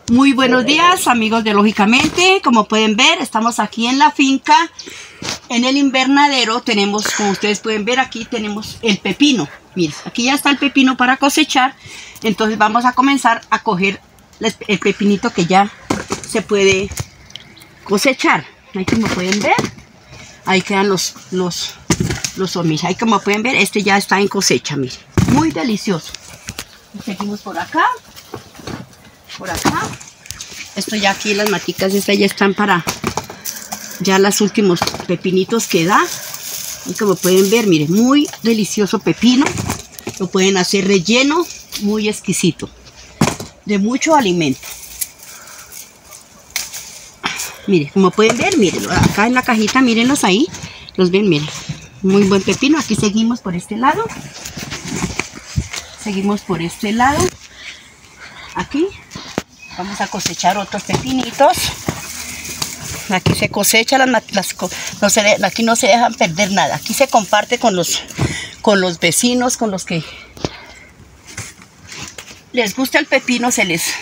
Muy buenos días, amigos de Lógicamente. Como pueden ver, estamos aquí en la finca, en el invernadero. Tenemos, como ustedes pueden ver, aquí tenemos el pepino. Miren, aquí ya está el pepino para cosechar. Entonces vamos a comenzar a coger el pepinito que ya se puede cosechar. Ahí como pueden ver, ahí quedan los hormigas. Ahí como pueden ver, este ya está en cosecha, miren. Muy delicioso. Y seguimos por acá. Por acá, esto ya aquí las maticas estas ya están para ya los últimos pepinitos que da. Y como pueden ver, miren, muy delicioso pepino. Lo pueden hacer relleno, muy exquisito, de mucho alimento. Miren, como pueden ver, miren, acá en la cajita, mírenlos ahí, los ven, miren, muy buen pepino. Aquí seguimos por este lado, seguimos por este lado, aquí. Vamos a cosechar otros pepinitos. Aquí se cosecha, aquí no se dejan perder nada. Aquí se comparte con los vecinos, con los que les gusta el pepino, se les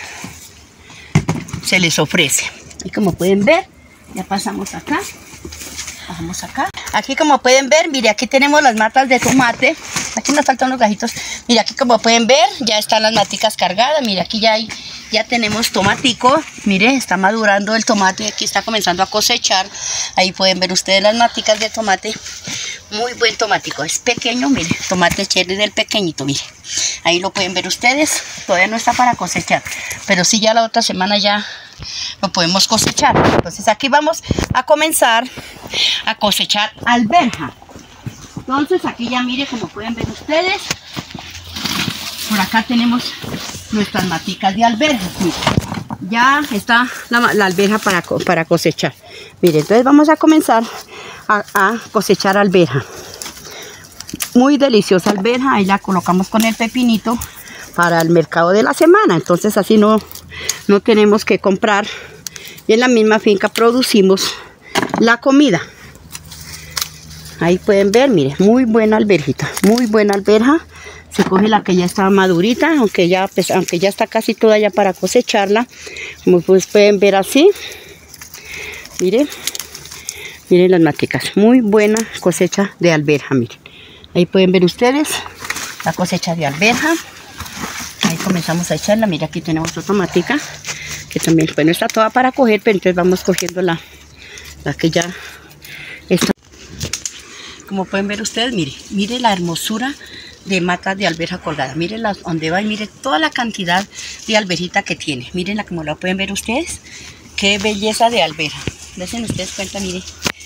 ofrece. Y como pueden ver, ya pasamos acá. Bajamos acá. Aquí como pueden ver, mire, aquí tenemos las matas de tomate. Aquí nos faltan unos gajitos. Mire, aquí como pueden ver, ya están las maticas cargadas. Mire, aquí ya tenemos tomatico. Mire, está madurando el tomate. Aquí está comenzando a cosechar. Ahí pueden ver ustedes las maticas de tomate. Muy buen tomatico. Es pequeño, mire. Tomate cherry del pequeñito, mire. Ahí lo pueden ver ustedes. Todavía no está para cosechar. Pero sí, ya la otra semana ya lo podemos cosechar. Entonces aquí vamos a comenzar a cosechar alberja. Entonces aquí ya mire, como pueden ver ustedes, por acá tenemos nuestras maticas de alberja. Mire, ya está la alberja para cosechar. Mire, entonces vamos a comenzar a cosechar alberja. Muy deliciosa alberja. Ahí la colocamos con el pepinito para el mercado de la semana. Entonces así no tenemos que comprar. Y en la misma finca producimos la comida. Ahí pueden ver, mire, muy buena alberjita, muy buena alberja. Se coge la que ya está madurita, aunque ya está casi toda ya para cosecharla. Como pues pueden ver así. Miren las maticas, muy buena cosecha de alberja, miren. Ahí pueden ver ustedes la cosecha de alberja. Ahí comenzamos a echarla. Mira, aquí tenemos otra matica que también, bueno, está toda para coger, pero entonces vamos cogiendo la que ya está. Como pueden ver ustedes, mire la hermosura de matas de alberja colgada. Miren donde va y mire toda la cantidad de alberjita que tiene. Mirenla como la pueden ver ustedes. Qué belleza de alberja. Desen ustedes cuenta, miren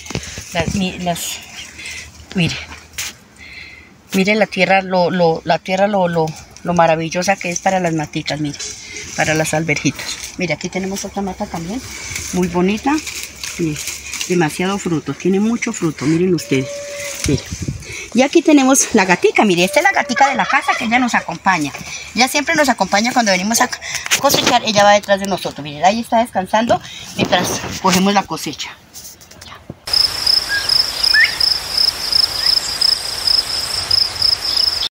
la tierra, lo maravillosa que es para las maticas, miren, para las alberjitas. Mire, aquí tenemos otra mata también, muy bonita. Miren, demasiado fruto, tiene mucho fruto, miren ustedes. Miren. Y aquí tenemos la gatica, mire, esta es la gatica de la casa que ella nos acompaña. Ella siempre nos acompaña cuando venimos a cosechar, ella va detrás de nosotros. Miren, ahí está descansando mientras cogemos la cosecha.